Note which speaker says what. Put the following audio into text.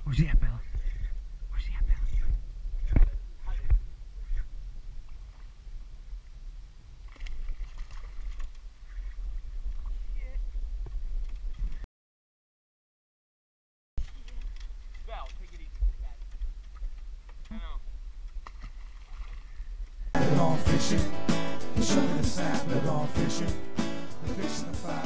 Speaker 1: Where's he at, Bill? Where's he at, Bill?
Speaker 2: Val, take it easy. I know.
Speaker 3: We're gone fishing. Show me the sign, we're gone fishing. The fish in the fire.